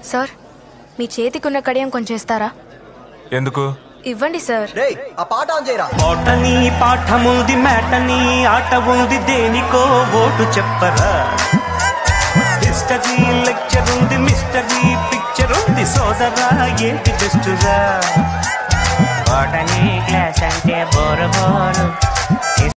Sir మీ చేతికున్న కడియం కొంచెం ఇస్తారా? ఎందుకు? ఇవ్వండి సార్. ఆ పాట ఆన్ చేయరా. పాటని పాఠముంది మ్యాటని ఆట ఉంది దేనికో ఓటు చెప్పరా. హిస్టరీ లెక్చర్ ఉంది మిస్టరీ పిక్చర్ ఉంది సోదరా ఏంటి బెస్టురా. పాటని క్లాస్ అంటే బోరు బోరు